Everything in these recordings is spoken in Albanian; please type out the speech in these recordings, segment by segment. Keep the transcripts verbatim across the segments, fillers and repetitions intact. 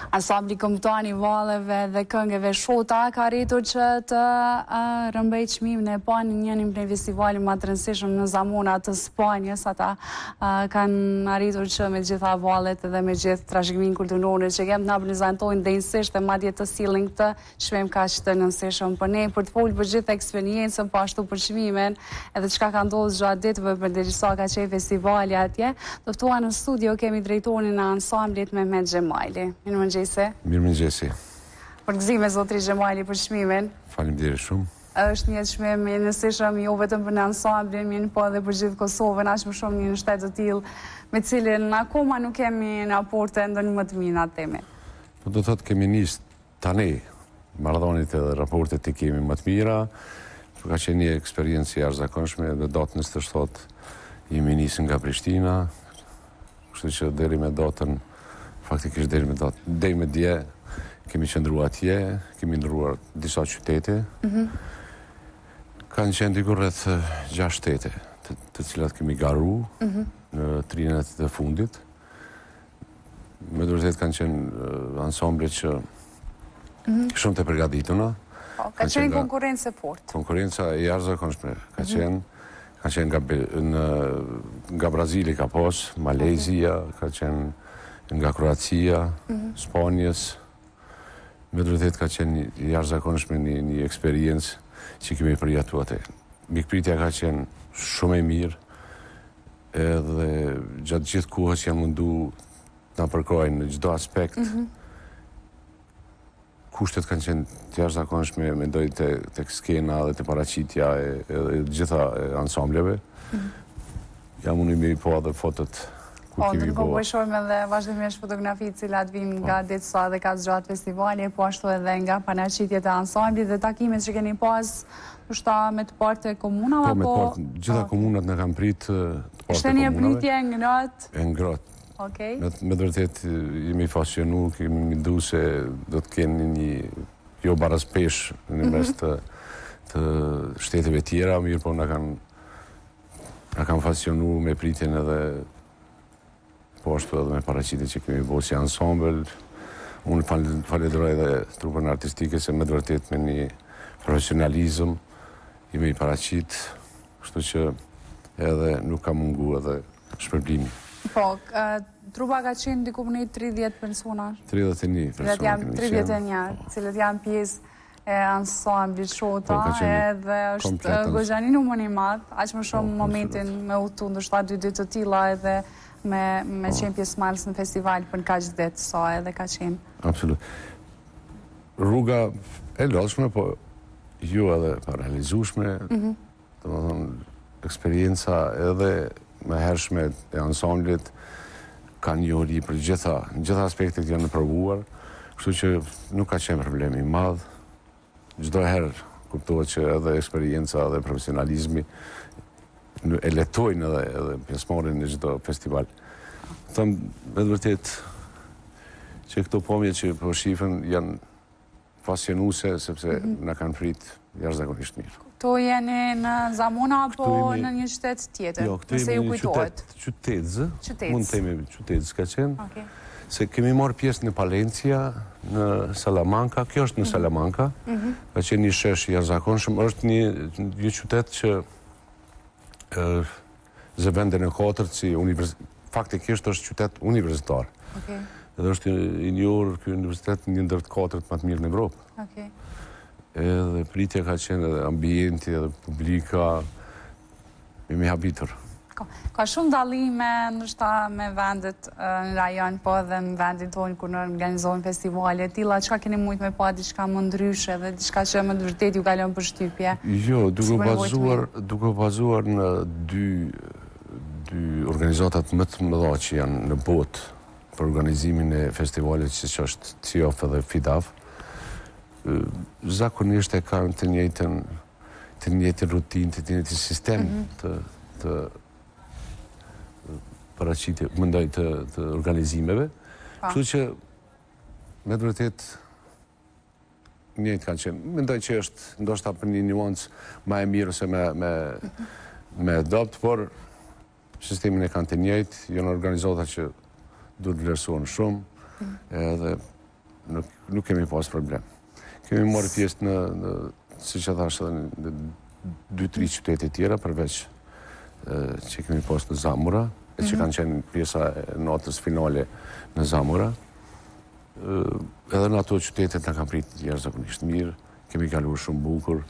Ansambli kombëtar i valleve dhe këngëve shota ka arritur që të uh, rëmbej çmimin e parë në njërin prej festivaleve më të rëndësishëm në Zamona të Spanjës. Ata uh, kanë arritur që me gjitha vallet dhe me gjithë trashëgiminë kulturore që kemë na prezantojnë drejtësisht dhe madje të sillin këtë çmim kaq të rëndësishëm për ne, për të folur për gjithë eksperiencën, po ashtu për çmimin, edhe çka ka ndodhur gjatë ditëve përderisa ka qenë festivali atje. Do ftuar në studio kemi drejtorin e ansamblit Mehmet Xhemali. Mirëmëngjesi. Përgëzime zotri Xhemali për çmimin. Faleminderit shumë. Është një çmim i rëndësishëm jo vetëm për ansamblin, mirë po edhe për gjithë Kosovën, aq më shumë një shtet të tillë me cilin akoma nuk kemi raporte ndonjë më të mira temi. Po do thotë kemi nis tani marrëdhëniet edhe raportet i kemi më të mira. Ka qenë një eksperiencë e jashtëzakonshme dhe datën njëzet e shtatë jemi nisën nga Prishtina, kështu që deri me datën faktikisht deri me datën deri me dje kemi qëndruar atje, kemi ndruar disa qytete. Mm-hmm. Kanë qenë diku rreth gjashtë shtete, të, të cilat kemi garu mm-hmm. në trinet e fundit. Me vërtet kanë qenë uh, ansamble që mm-hmm. shumë të përgatituna. O, ka qenë konkurrencë e fortë. Konkurrenca e jashtëzakonshme ka mm-hmm. qenë ka qenë nga, në, nga Brazili ka pas, Malezia, okay. Ka qenë nga Kroacia, mm-hmm. Spanjës. Me vërtet ka qenë jashtëzakonshme një, një eksperiencë që kemi përjetuar atë. Mikpritja ka qenë shumë e mirë, edhe gjatë gjithë kohës janë mundu na përkrojnë në çdo aspekt. Mm-hmm. Kushtet kanë qenë të jashtëzakonshme, mendoj te tek skena dhe te paraqitja e, e, e gjitha e ansambleve. Mm-hmm. Jam unë i po edhe fotot ku po, kemi po. Po, po edhe vazhdimisht fotografi cilat vinë nga ditësa dhe ka zgjatë festivali, po ashtu edhe nga paraqitjet e ansamblit dhe takimet që keni pas ndoshta me të partë e komunave apo? Po, me të partë, gjitha okay. Komunat në kanë prit të partë e komunave. Ishte një pritje e ngrohtë? E ngrohtë. Okay. Me, me të vërtet jemi fasionu, kemi mendu se do të keni një jo barazpesh në mes të, të shteteve tjera, mirë po na kanë na kanë fasionu me pritjen edhe po ashtu edhe me paraqitjet që kemi bërë si ansambël. Unë falenderoj edhe trupën artistike se me të vërtet me një profesionalizëm jemi paraqit, kështu që edhe nuk ka mungu edhe shpërblimi. Po, uh, trupa ka qenë diku në tridhjetë persona. tridhjetë e një persona. tridhjetë e një, cilët janë pjesë e ansamblit shota, po, edhe është goxhani numër i madh, aq më shumë po, momentin me udhëtu ndoshta dy ditë të tilla edhe me me po. Qenë pjesëmarrës në festival për kaq ditë sa edhe ka qenë. Absolut. Rruga e lodhshme, po jo edhe pa realizueshme, mm-hmm. domethënë eksperienca edhe me hershme e ansamblit kanë njohuri për gjitha, në gjitha aspektet janë provuar, kështu që nuk ka qenë problemi i madh. Çdo herë kuptohet që edhe eksperienca dhe profesionalizmi e letojnë edhe, edhe pjesëmarrjen në çdo festival. Them me të vërtet që këto pamje që po shifen janë pasionuese sepse mm-hmm. na kanë prit jashtëzakonisht mirë. Këto jeni në Zamona apo jemi... në një qytet tjetër? Jo, këto jemi në qytet, qytetëzë, mund të themi qytetës ka qenë, okay. Se kemi marrë pjesë në Palencia, në Salamanca, kjo është në mm-hmm. Salamanca, mm-hmm. Ka qenë një shesh i jashtëzakonshëm, është një, një qytet që uh, zëvendën e katërt si univers... faktikisht është qytet universitar. Okay. Edhe është i njohur ky universitet një ndër të katërt më të mirë në Evropë. Okay. Edhe pritja ka qenë edhe ambienti, edhe publika, jemi habitur. Ka, ka shumë dallime ndoshta me vendet në rajon, po edhe në vendin tonë kur organizojnë festivale të tilla, çka keni mujt me pa diçka më ndryshe dhe diçka që më të vërtet ju ka lënë përshtypje? Jo, duke bazuar, duke bazuar në dy dy organizatat më të mëdha që janë në botë për organizimin e festivalit siç është C I O F dhe FIDAF. Zakonisht e kanë të njëjtën të njëjtën rutinë, të njëjtin sistem mm-hmm. të të paraqitje, mendoj të, të organizimeve. Kështu që me të vërtet njëjtë kanë qenë. Mendoj që është ndoshta për një nuancë më e mirë ose me me mm-hmm. me adopt, por sistemin e kanë të njëjtë, janë organizata që duhet vlerësohen shumë, mm-hmm. edhe nuk, nuk kemi pas problem. Kemi marrë pjesë në, në si që thashtë edhe në dy tri qytete tjera, përveç e, që kemi pas në Zamura, e që kanë qenë pjesa e natës finale në Zamura. E, edhe në ato qytetet në kam pritë jashtëzakonisht mirë, kemi kaluar shumë bukur.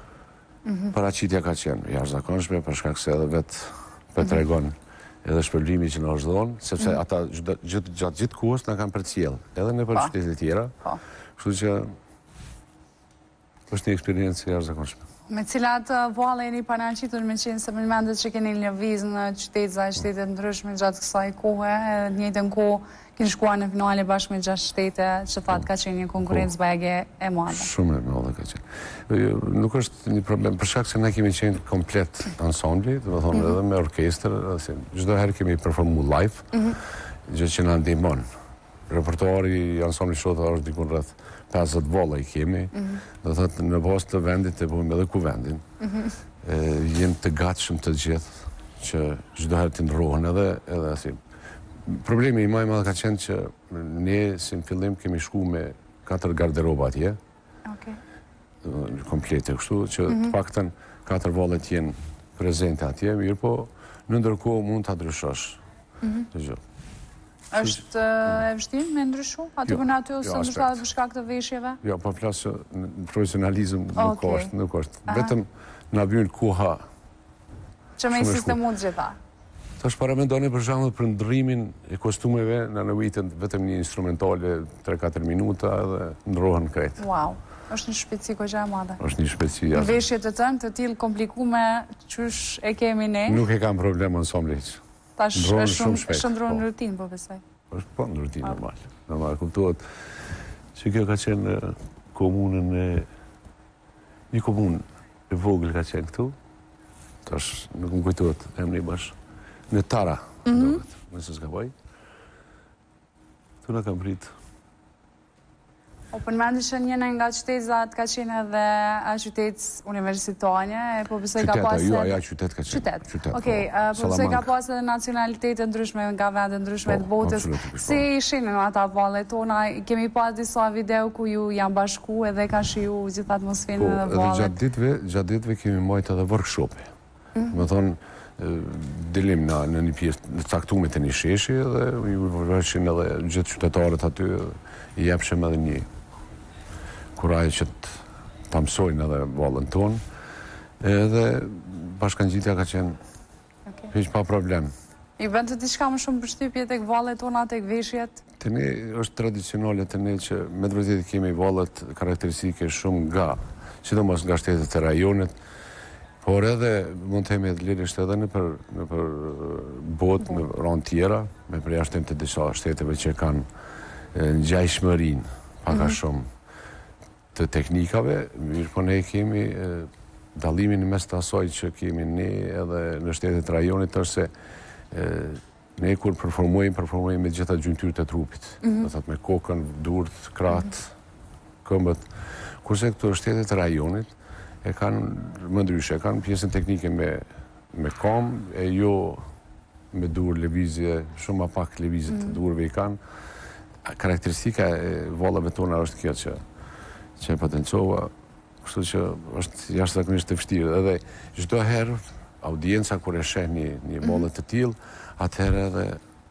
Paraqitja ka qenë jashtëzakonshme, për shkak se edhe vetë për tregon edhe shpërblimi që në është dhonë, sepse ata gjatë gjithë gjithë kohës në kanë përcjell, edhe në për qytetet tjera. Kështu që është një eksperiencë jashtëzakonshme. Me cilat vale jeni paraqitur, me qenë se më mendet që keni lëviz në qytete e shtete ndryshme gjatë kësaj kohe, e në njëjtën kohë keni shkuar në finale bashkë me gjashtë shtete, që thatë ka qenë një konkurrencë bajge e madhe. Shumë e madhe ka qenë. Nuk është një problem, për shkak se ne kemi qenë komplet ansambli, do të thonë edhe me orkestër, çdo herë kemi performu live, gjë që na ndihmon. Repertuari i ansamblit Shota është diku rreth pesëdhjetë valla i kemi, do të thotë në bazë të vendit të bëjmë edhe kuvendin. Jemi të gatshëm të gjithë që çdo herë të ndrohen edhe edhe si. Problemi i më i madh ka qenë që ne si në fillim kemi shku me katër garderoba atje. Okej. Komplete kështu që të paktën katër vallet jenë prezente atje, mirë po në ndërkohë mund ta ndryshosh. Të gjë. Është e vështirë me ndryshu? Aty për naty ose ndoshta për shkak të veshjeve? Jo, po flas që në profesionalizëm nuk është, nuk është. Vetëm na vjen koha që me sistemu të gjitha. Tash para mendoni për shembull për ndrrimin e kostumeve në nevojitën vetëm një instrumentale tre katër minuta dhe ndrohen krejt. Wow. Është një shpejtësi goxha e madhe. Është një shpejtësi jashtë. Veshje të tënë të tillë komplikume qysh e kemi ne. Nuk e kam problem ensembli hiç. Tash është shumë shndron në rutinë, po besoj. Është po në rutinë normal. Normal kuptohet që kjo ka qenë komunën e një komunë e vogël ka qenë këtu. Tash nuk më kujtohet emri bash. Në Tara, dohet, nëse s'ka baj. Tu na kam prit. O përmendi që njëna nga qytetat ka qenë edhe a qytet universitare, po besoj ka pas... Qytet, jo, aja qytet ka qenë. Qytet. Okej, po besoj ka pas edhe nacionalitetet ndryshme nga vendet ndryshme të botës. Si ishin në ata valle tona, kemi pas disa video ku ju janë bashku edhe ka shiju gjithë atmosferën edhe vallet. Po, edhe gjatë ditëve, gjatë ditëve kemi majtë edhe workshope. Me thonë, dilim në një pjesë në caktume të një sheshi dhe ju vërshin edhe gjithë qytetarët aty i jepshem edhe një kuraj që të mësojnë edhe vallën tonë edhe bashkangjitja ka qenë hiq pa problem. I vend të diçka më shumë përshtypje tek vallet tona, tek veshjet? Të ne është tradicionale të ne që me të vërtetë kemi vallet karakteristike shumë nga, sidomos nga shtetet e rajonit, por edhe mund të themi edhe lirisht edhe në për, në për botë, në ranë tjera, me përjashtim të disa shteteve që kanë ngjajshmërinë paka shumë të teknikave, mirë po ne kemi dallimin në mes të asaj që kemi ne edhe në shtetet rajonit është se ne kur performojmë, performojmë me gjitha gjymtyrët e trupit. Do thotë me kokën, durt, kratë, këmbët. Kurse këto shtetet e rajonit e kanë më ndryshe, e kanë pjesën teknike me, me kom, e jo me dur lëvizje, shumë ma pak lëvizje të durve i kanë. Karakteristika e vallave tona është kjo që, që e potencova, kështu që është jashtëzakonisht të vështirë. Edhe çdo herë, audienca kur e sheh një, një vallë të tillë, atëherë edhe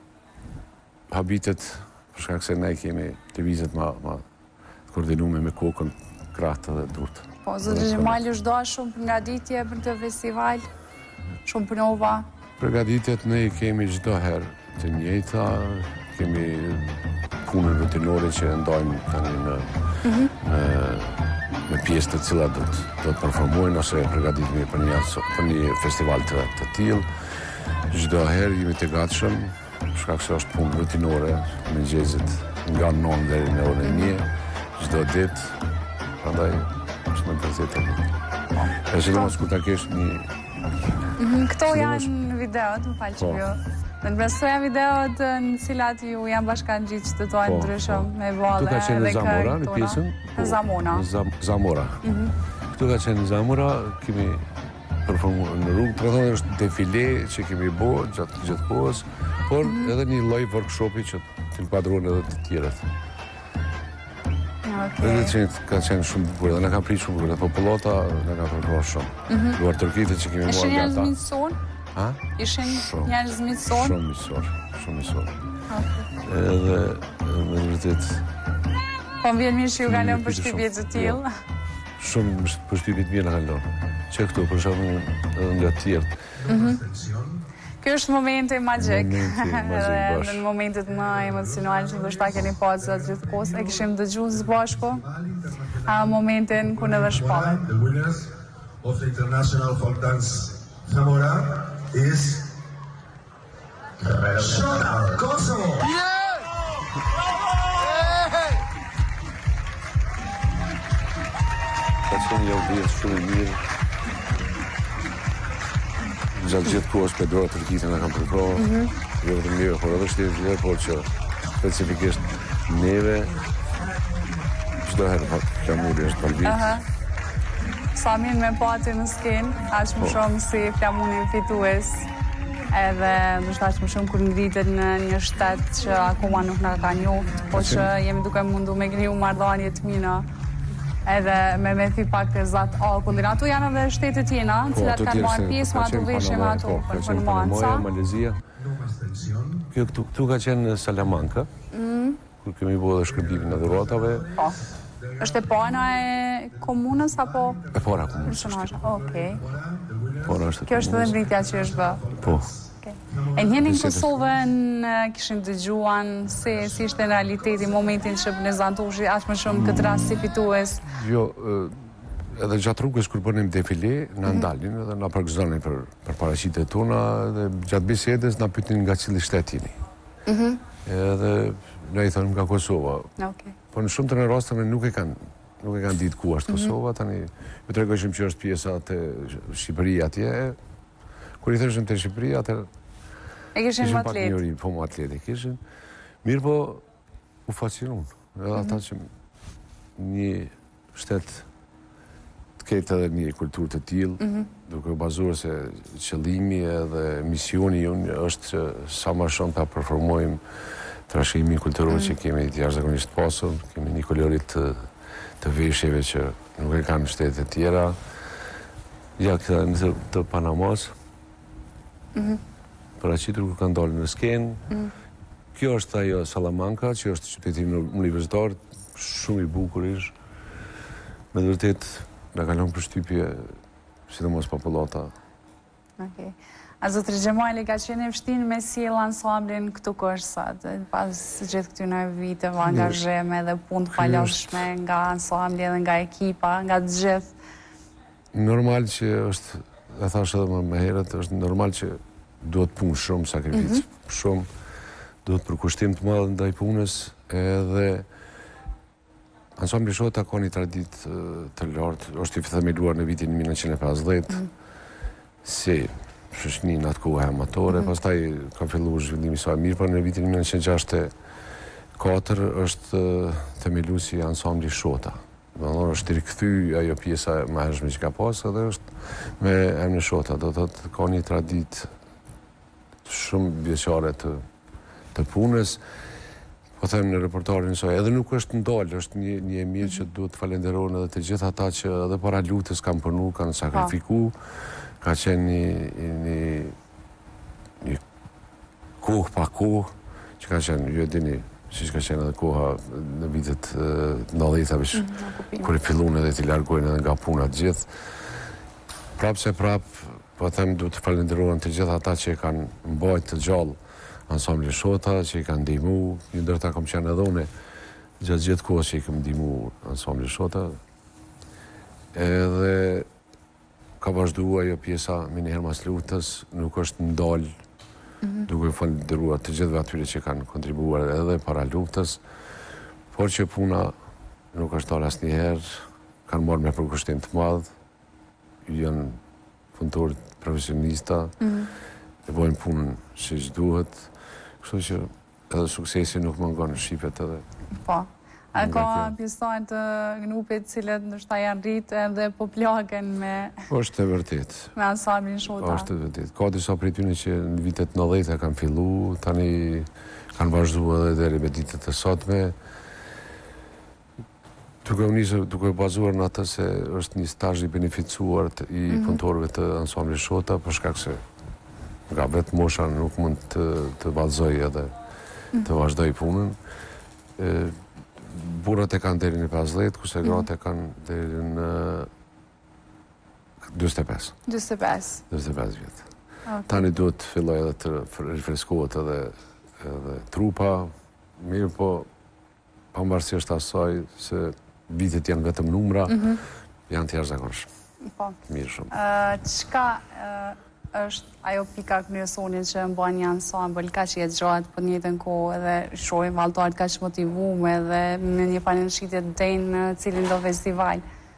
habitet, për shkak se ne kemi lëvizjet ma, ma koordinume me kokën, kratë dhe durtë. Po, zëtë Gjemali është doa shumë përgatitje për të festival, shumë prova. Përgatitjet ne i kemi çdo herë të njëjta, kemi punën rutinore që ndajmë tani në, në, në pjesë të cilat do të, do të performojnë ose përgatitemi për një, për një festival të, të tillë. Çdo herë jemi të gatshëm, shkak se është punë rutinore, mëngjesit nga nëntë deri në orën një, çdo ditë, prandaj është më përzetë. E sidomos kur ta kesh një... Këto janë videot, më falë që vjo. Në nësë janë videot në cilat ju janë bashkangjitë qytetarë ndryshëm me valle dhe kërë tona. Në Zamora. Në Zamora. Këtu ka qenë në Zamora, kemi performu në rrugë, të thonë është defile që kemi bo gjatë gjithë kohës, por edhe një lloj workshopi që të inkuadrojnë edhe të tjerët. Dhe që ka qenë shumë bukur, dhe në kam pritë shumë bukur, dhe popullota në ka përpro shumë. Duar Turkitë që kemi Ishin muar njerëz gata. miqësor? Ha? Ishin Shumë. njerëz miqësor? Shumë miqësor, shumë miqësor. Edhe, me vërtet, Po më vjen mirë që ju kanë lënë Shumë përshtypje të shumë, tillë. shumë përshtypje të mirë në kalon. Që këtu, për shumë, edhe nga të tjertë. Kjo është momenti magjik. Momenti magjik, Edhe bash. në momentet më emocionale që ndoshta keni pasur gjatë gjithë kohës, e kishim dëgjuar së bashku a momentin ku në dhe shpallet. The winners of the International Folk Dance Zamora is Shona Kosovo. Ka qenë një vjetë shumë i mirë. Gjatë gjithë kohës për dora Turkitë nga kam përpro, jo vetëm neve, por edhe shtetit tjerë, por që specifikisht neve, çdo herë flamuri është balbit. Sa mirë me pati në skenë, aq më shumë si flamunin fitues. Edhe ndoshta aq më shumë kur ngritet në një shtet që akoma nuk na ka njoft, po që jemi duke mundu me kriju marrëdhënie të mira. Edhe me me thi pak të zat akullin. Ato janë edhe shtetet tjena, në cilat kanë marrë pjesë, ma ato veshje, ma ato performanca. Malezia. Kjo këtu, këtu ka qenë Salamanca, kur kemi bërë dhe shkërbimin e dhuratave. Po. Është e pana e komunës, apo? E para komunës. Personazhe, okej. Para është e Kjo është edhe komunës. ngritja që është bë. Po. E njeni në Kosovën kishin dëgjuan se si ishte në realiteti momentin që prezantoshi aq më shumë këtë rast si fitues. Jo, ë, edhe gjatë rrugës kur bënim defile, na ndalin edhe na përgëzonin për për paraqitjet tona dhe gjatë bisedës na pyetin nga cili shtet jeni. Edhe ne i thonim nga Kosova. Okej. Po në shumë të në rasteve nuk e kanë nuk e kanë ditë ku është Kosova, tani ju tregojshim që është pjesa të Shqipërisë atje. Kur i thëshim te Shqipëria, atëherë E kishin ishin më pak atlet. njëri, po më atleti kishin. Mirë po, u fascinon. Edhe ata që një shtet të ketë edhe një kulturë të tillë, duke u bazuar se qëllimi edhe misioni jonë është që sa më shumë ta performojmë trashëgimin kulturor që kemi të jashtëzakonisht pasur, kemi një kolorit të, të veshjeve që nuk e kanë shtetet e tjera. Ja këta në të, të Panamas, paraqitur kur kanë dalë në skenë. Kjo është ajo Salamanca, që është qyteti universitar, shumë i bukur ish. Me vërtet, na ka lënë përshtypje, sidomos popullata. Okej. A zotri Xhemali ka qenë e vështirë me sjell ansamblin këtu ku është sot, pas gjithë këtyre viteve angazhime dhe punë të palashme nga ansambli dhe nga ekipa, nga të gjithë. Normal që është, e thash edhe më, më herët, është normal që duhet punë shumë, sakrificë shumë, duhet përkushtim të madh ndaj punës, edhe ansambli Shota ka një traditë të lartë, është i themeluar në vitin mille nëntëqind e pesëdhjetë, si shoqëni në atë kohë amatore, pastaj ka filluar zhvillimi i saj mirë, por në vitin mille nëntëqind e gjashtëdhjetë e katër është themeluesi ansambli Shota. Do të thonë është rikthy ajo pjesa më hershme që ka pasur dhe është me emrin Shota, do të thotë ka një traditë shumë vjeçare të të punës. Po them në reportarin e saj, edhe nuk është ndalë, është një një e mirë që duhet të falenderohen edhe të gjithë ata që edhe para lutjes kanë punu, kanë sakrifikuar, ka qenë një një një kohë pa kohë, që ka qenë, ju e dini, siç ka qenë edhe koha në vitet nëntëdhjetave, kur i filluan edhe të largohen edhe nga puna të gjithë. Prapë se prapë, po them duhet të falenderohen të gjithë ata që e kanë mbajtur të gjallë ansambli Shota, që i kanë ndihmu, një ndërta kam qenë edhe une, gjatë gjithë kohës që i kam ndihmu ansambli Shota. Edhe ka vazhduar ajo pjesa me një herë mas lutës, nuk është ndalë, duke falenderuar të gjithëve atyre që kanë kontribuar edhe para luftës, por që puna nuk është dalë asnjëherë, kanë marrë me përkushtim të madh, janë punëtorë profesionista, e bojnë punën siç duhet, kështu që edhe suksesi nuk mungon në shifet edhe. Po. A ka pjesëtarë të grupit cilët ndoshta janë rritë edhe po plaken me është e vërtet. me ansamblin Shota. Është e vërtet. Ka disa prej tyre që në vitet nëntëdhjetë kanë filluar, tani kanë vazhduar edhe deri me ditët e sotme. Duke u nisë, duke u bazuar në atë se është një stazh i beneficuar të- i punëtorëve të ansamblit Shota, për shkak se nga vetë mosha nuk mund të, të vallëzoj edhe të vazhdoj punën. E, burrat e kanë deri në pesëdhjetë, kurse gratë e kanë deri në dyzet e pesë. dyzet e pesë. dyzet e pesë vjet. Okay. Tani duhet të filloj edhe të rifreskohet edhe, edhe trupa, mirë po pavarësisht asaj se vitet janë vetëm numra, janë të jashtëzakonshëm. Po. Mirë shumë. Ë, çka ë, është ajo pika kryesore që mban një ansambël kaq i gjatë për një jetën kohë edhe shohim vallëtarët kaq motivuar dhe me një panëshitje të denjë në cilin do festival.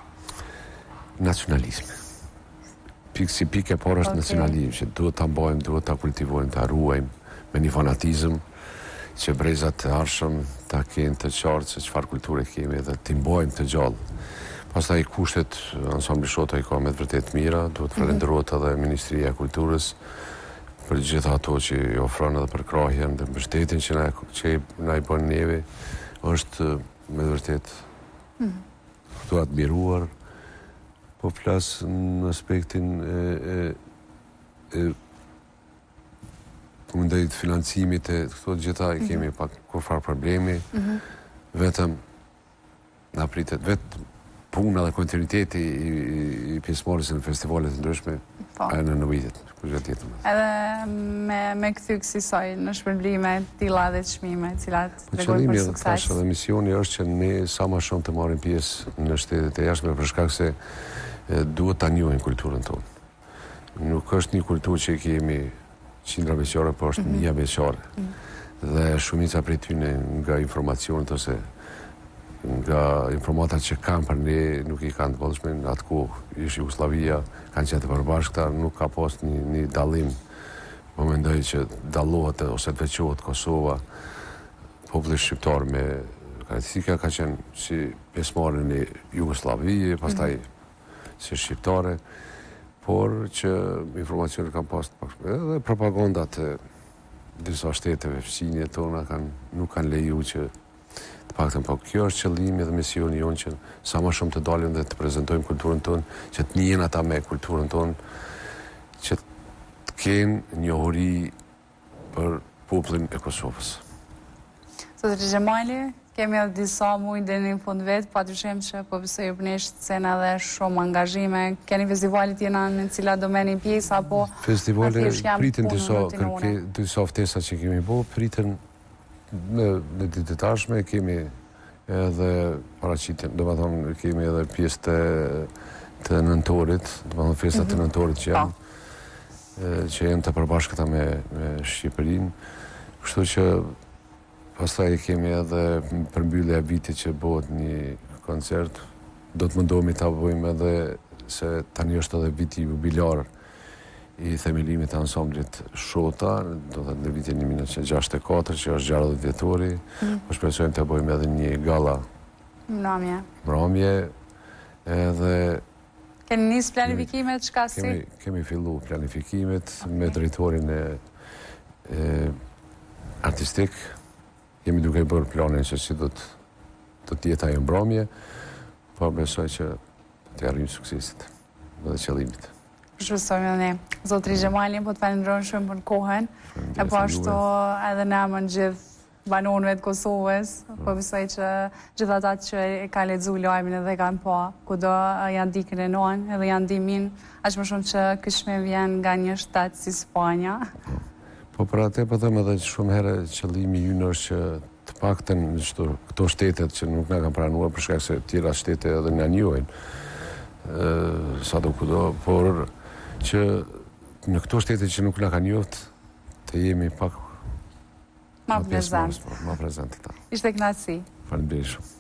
Nacionalizmi. Pikë si pikë e parë është Okay. nacionalizmi, që duhet ta mbajmë, duhet ta kultivojmë, ta ruajmë me një fanatizëm që brezat të arshëm ta kenë të qartë se çfarë kulture kemi dhe t'i mbajmë të gjallë. Pastaj kushtet ansambli Shota i ka me të vërtet mira, duhet falenderohet edhe Ministria e Kulturës për gjitha ato që i ofron edhe për krahjen dhe mbështetjen që na që na i bën neve, është me të vërtet këtu admiruar. Po flas në aspektin e, e, e mundej të financimit e këto gjitha i kemi pak kur farë problemi, vetëm na pritet vetë puna dhe kontinuiteti i, i, i pjesëmarrjes në festivalet të ndryshme Po. e në nëvitet, kur gjatë jetën. Edhe me, me këthy kësaj në shpërblime, tilla dhe çmime, cilat Po tregojnë qëllimi për edhe sukses. thash edhe misioni është që ne sa më shumë të marrim pjesë në shtetet e jashtme për shkak se e, duhet ta njohim kulturën tonë. Nuk është një kulturë që kemi qindra vjeçare, por është mija vjeçare. Dhe shumica prej tyre nga informacionet ose nga informatat që kanë për ne nuk i kanë të bollshme. Në atë kohë ish Jugosllavia, kanë qenë të përbashkëta, nuk ka pas një, një dallim. Po mendoj që dallohet ose të veçohet Kosova, populli shqiptar me karakteristika ka qenë si pjesëmarrje në Jugoslavi, pastaj si shqiptare, por që informacionet kanë pas të pak edhe propagandat e disa shteteve fësinje tona kanë, nuk kanë leju që të paktën, po kjo është qëllimi dhe misioni jonë që sa më shumë të dalim dhe të prezantojmë kulturën tonë, që të njihen ata me kulturën tonë, që të kenë njohuri për popullin e Kosovës. Zotri Xhemali, kemi edhe disa muaj deri në fund vet, patyshim që po besoj për nesh scena dhe shumë angazhime. Keni festivalet jena në cilat do merrni pjesë apo Festivale thjesht janë pritin punë disa rutinore? kërke, disa ftesa që kemi bo, pritin në, në ditë të tashme, kemi edhe paraqitjen, do të thonë kemi edhe pjesë të, të nëntorit, do të thonë festat të nëntorit që janë, e, që janë të përbashkëta me, me Shqipërinë, kështu që pastaj kemi edhe përmbyllja e vitit që bëhet një koncert, do të mundohemi ta bëjmë edhe se tani është edhe viti jubilar i themelimit të ansamblit Shota, do të në vitin një mijë nëntëqind e gjashtëdhjetë e katër, që është gjashtëdhjetë vjetori, po shpresojmë të bëjmë edhe një galla Mramje. mramje, edhe Keni nis planifikimet çka si? kemi, kemi fillu planifikimet me drejtorin e, e artistik, jemi duke bërë planin që si do të, do të jetë ajo mbrëmje, po besoj që të arrijmë suksesit dhe qëllimit. Shpresojmë edhe ne. Zotri Xhemali, po të falenderoj shumë për kohën. E po ashtu edhe në emër gjithë banorëve të Kosovës, po besoj që gjithë ata që e kanë lexuar lajmin edhe kanë pa kudo janë dikën e non, edhe janë dimin, aq më shumë që ky çmim vjen nga një shtat si Spanja. Po për atë po them edhe shumë herë qëllimi ynë është që të paktën në çdo këto shtetet që nuk na kanë pranuar për shkak se tjera shtete edhe na njohin. ë sado kudo, por që në këto shtete që nuk na kanë njoft të jemi pak Ma më pjesëmarrës, prezant. po, më prezant ata. Ishte kënaqësi. Faleminderit shumë.